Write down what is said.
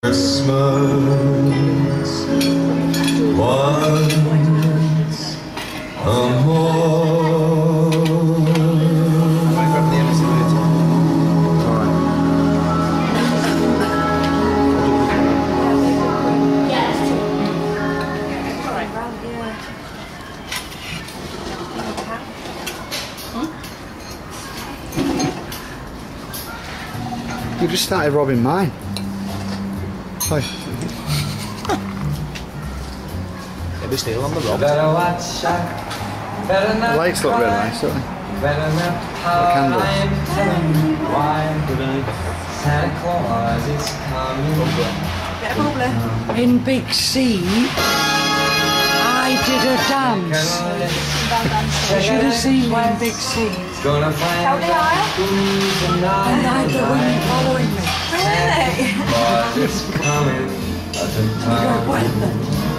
Christmas once more. You just started robbing mine. Hi. Maybe steal on the rob. The lights look really nice, don't they? The candles. Santa Claus is coming. In Big C, I did a dance. You should have seen me in Big C. Gonna find out And I had the women following me. Claus is coming. You go, when then?